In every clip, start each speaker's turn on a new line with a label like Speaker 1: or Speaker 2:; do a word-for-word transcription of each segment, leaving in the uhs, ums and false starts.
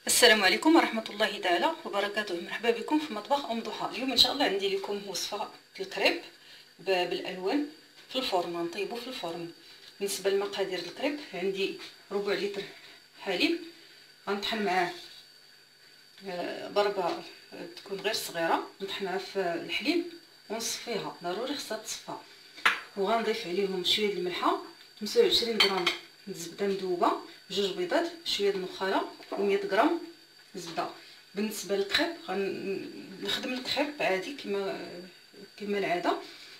Speaker 1: السلام عليكم ورحمة الله تعالى وبركاته. مرحبا بكم في مطبخ ام ضحى. اليوم ان شاء الله عندي لكم وصفة الكريب بالالوان في الفرن، غنطيبو في الفرن. بالنسبة لمقادير الكريب، عندي ربع لتر حليب، غنطحن معاه ضربة تكون غير صغيرة، نطحنها في الحليب ونصفيها، ضروري خصها تصفى. وغنضيف عليهم شويه الملحه، خمسة وعشرين غرام الزبده مذوبه، جوج بيضات، شويه النخاله، ومية غرام زبده. بالنسبه للكريب غنخدم الكريب عادي كما كما العاده.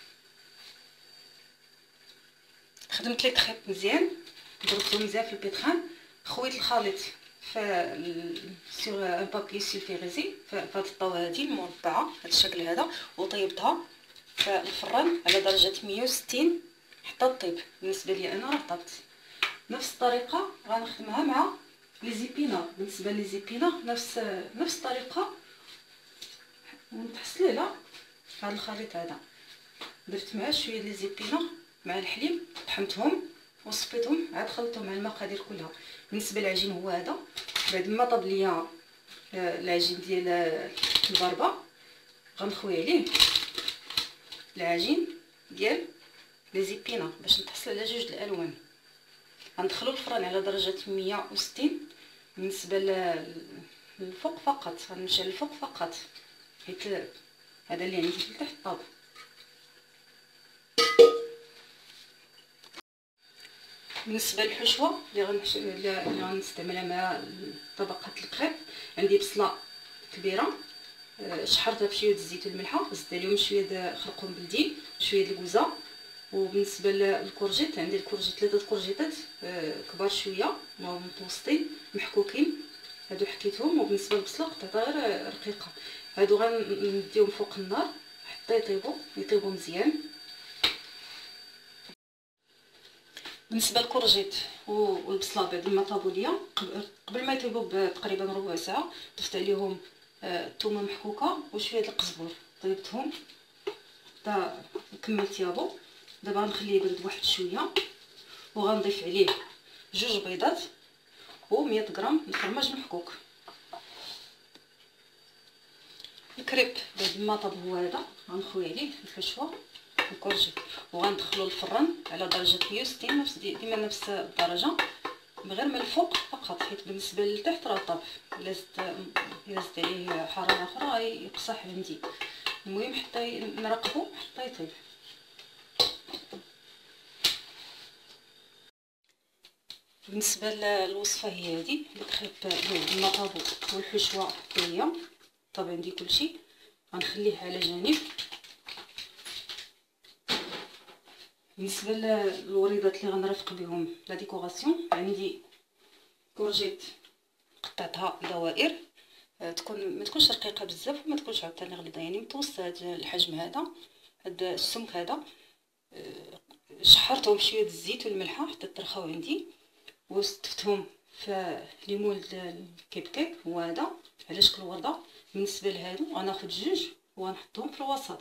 Speaker 1: خدمت لي كريب مزيان، ضربته مزيان في البيتخان، خويت الخليط في سيغ ان بابي سولفيغيزي في هاد الطاوه هادي المربعه هاد الشكل هذا، وطيبتها في الفران على درجه مية وستين حتى طيب. بالنسبه لي انا راه طابت. نفس الطريقه غنخدمها مع لي زيبينار. بالنسبه لي زيبينار نفس نفس الطريقه، ونتحسن له هذا الخليط هذا. درت معاه شويه لي زيبينار مع الحليب، طحنتهم وصفيتهم، عاد خلطتهم مع المقادير كلها. بالنسبه للعجين هو هذا. بعد ما طاب ليا العجين ديال البربه، غنخوي عليه العجين ديال لي زيبينار باش نتحصل على جوج الالوان. غندخلو الفران على درجه مية وستين. بالنسبه للفوق فقط غنمشي للفوق فقط، حيت هذا اللي عندي في التحت طاب. بالنسبه للحشوه اللي غنحشو اللي غنستعملها مع طبقه الكريب، عندي بصله كبيره شحرتها بشويه الزيت والملحه، زدت عليهم شويه د خرقوم بلدي، شويه د الكوزه. وبالنسبه للكورجيت، عندي الكورجيت ثلاثه كورجيتات كبار شويه متوسطين محكوكين، هادو حكيتهم. وبالنسبه للبصله قطعتها غير رقيقه. هادو غنديهم فوق النار حتى يطيبوا يطيبوا مزيان. بالنسبه للكورجيت والبصله بعد ما طابوا ليا، قبل ما يطيبوا بتقريبا ربع ساعه، ضفت عليهم الثومه محكوكه وشويه د القزبر، طيبتهم حتى كمل طيابو. دابا غنخليه يبرد واحد شويه، وغنضيف عليه جوج بيضات ومية غرام الفرماج محكوك. الكريب بعد ما طاب هو هذا، غنخوي عليه الحشوه الكورجيت، وغندخلو الفران على درجه مية وستين، نفس ديما نفس الدرجه، غير من الفوق فقط، حيت بالنسبه للتحت راه طاب. الا زدت الا زدت عليه حراره اخرى يقصح عندي. المهم حتى نراقبو حتى يطيب. بالنسبه للوصفه هي هذه الكريب بعد ما طابو والحشوه حتى هي طاب عندي كلشي. غنخليه على جانب. بالنسبه للوريضات اللي غنرافق بهم لا ديكوراسيون، عندي كورجيت قطعتها دوائر، تكون ما تكونش رقيقه بزاف وما تكونش عاوتاني غليظه، يعني متوسط هذا الحجم هذا، هذا السمك هذا. شحرتهم بشويه الزيت والملحه حتى ترخاو عندي، وستفتهم في ليمون الكيب كيب هو هذا على شكل ورده. بالنسبه لهادو غناخذ جوج وغنحطهم في الوسط.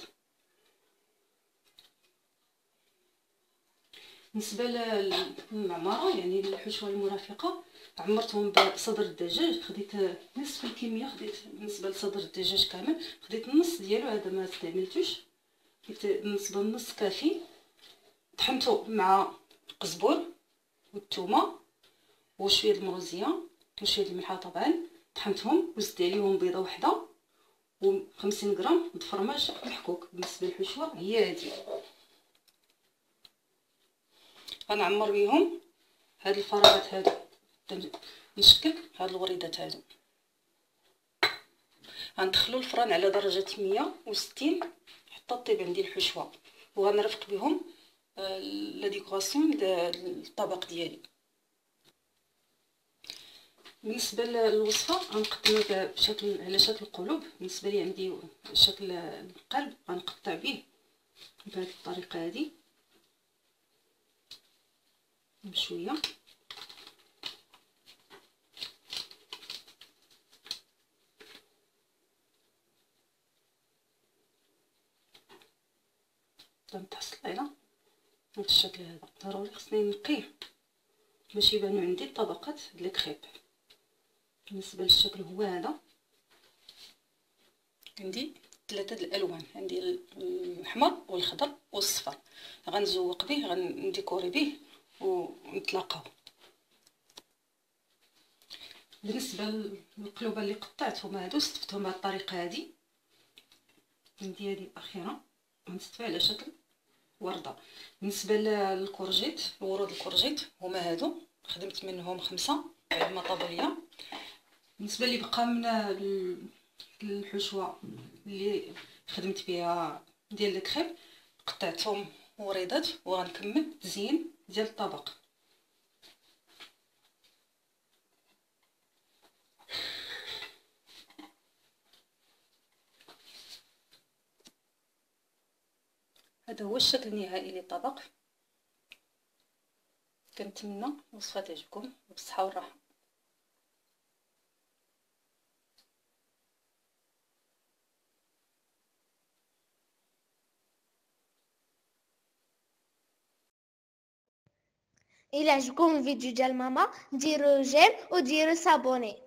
Speaker 1: بالنسبه للمعمره يعني الحشوه المرافقه، عمرتهم بصدر الدجاج، خديت نصف الكميه. خديت بالنسبه لصدر الدجاج كامل خديت النص ديالو، هذا ما استعملتوش حيت بالنسبه للنص كافي. طحنته مع القزبر والثومه وشويه المروزيه وشويه الملحه طبعا، طحنتهم وزدت عليهم بيضه واحده وخمسين غرام د فرماج محكوك. بالنسبه للحشوه هي هذه. غنعمر بهم هاد الفراغات هادو، نشكل هاد الوريدات هادو. غندخلو الفران على درجه مية وستين حتى طيب عندي الحشوه، وغنرفق بهم لا ديكوراسيون ديال الطبق ديالي. بالنسبه للوصفه غنقدمها بشكل على شكل قلوب. بالنسبه لي عندي شكل القلب، غنقطع به بهذه الطريقه هذه بشويه. غنتحصل على هذا الشكل هذا. ضروري خصني نقيه باش يبانو عندي الطبقات ديال الكريب. بالنسبه للشكل هو هذا. عندي ثلاثه د الالوان، عندي الاحمر والخضر والصفر، غنزوق به غنديكوري به ونتلاقاو. بالنسبه للقلوبه اللي قطعتهم هادو استفتهم بهذه الطريقه هذه. عندي هذه الاخيره غنستفها على شكل ورده. بالنسبه للكورجيت، الورود الكورجيت هما هادو، خدمت منهم خمسه بعد ما طابوا ليا. بالنسبه اللي بقى من الحشوه اللي خدمت بها ديال الكريب، قطعتهم وريضات وغنكمل التزيين ديال الطبق. هذا هو الشكل النهائي للطبق. كنتمنى الوصفه تعجبكم وبالصحه والراحه.
Speaker 2: الى عجبكم الفيديو ديال ماما ديروا جيم وديروا سابوني.